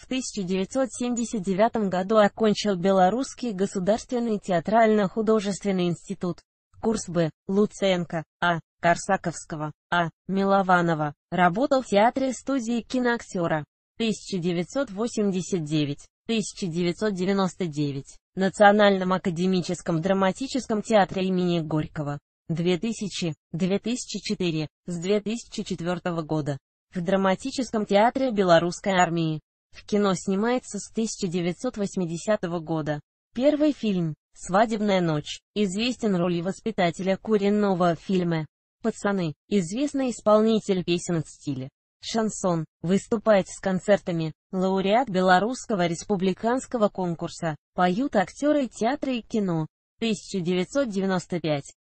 В 1979 году окончил Белорусский государственный театрально-художественный институт. Курс Б. Луценко, А. Корсаковского, А. Милованова. Работал в театре-студии киноактера. 1989-1999. Национальном академическом драматическом театре имени Горького. 2000-2004. С 2004 года. В драматическом театре Белорусской армии. В кино снимается с 1980 года. Первый фильм «Свадебная ночь» известен ролью воспитателя куренного в фильме «Пацаны», известный исполнитель песен в стиле шансон, выступает с концертами, лауреат Белорусского республиканского конкурса, поют актеры театра и кино. 1995.